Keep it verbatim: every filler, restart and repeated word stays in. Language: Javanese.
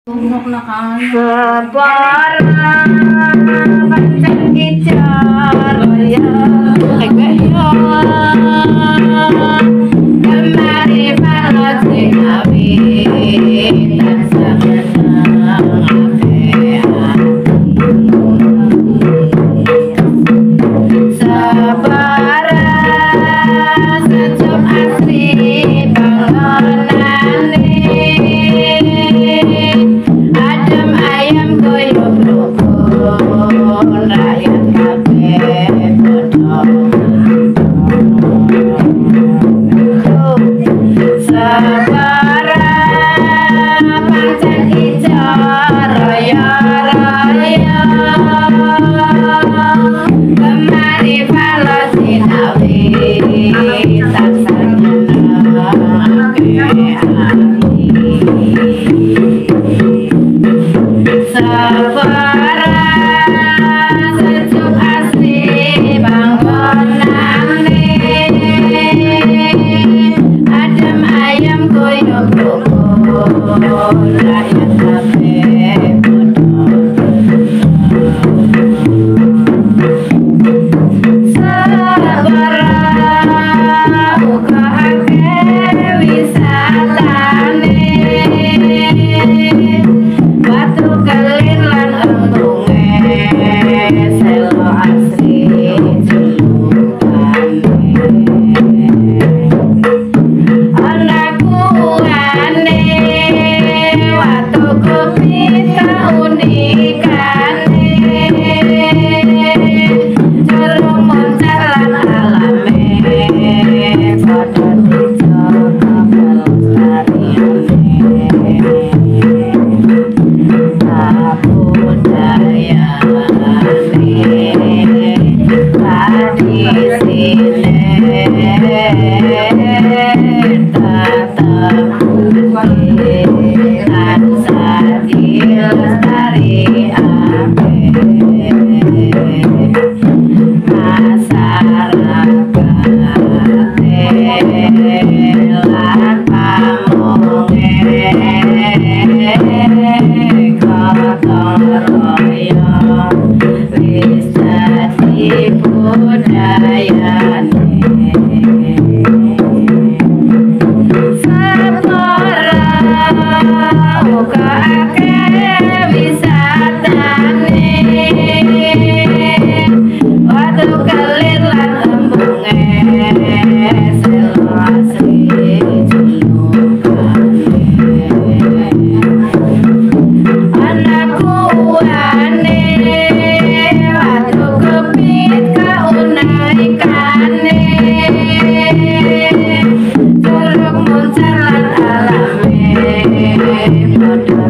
Sebarang pancen kicar ya kemari balas ngawi tak senang sebarang sejuk asli bangunane adem ayam koyo rukun rakyat kabeh padha sebarang pancen ijar raya raya kemari balas sinawi tak senenake ati sebarang sejuk asli bangunane adem ayam koyo rukun rakyat kabeh padha sebarang uga akeh wisatane batu kelir lan embunge selo asri ana kuane watu kopi kaunikane jeruk moncalan alame padha dijaga pelestariane Jeruk moncalan alame padha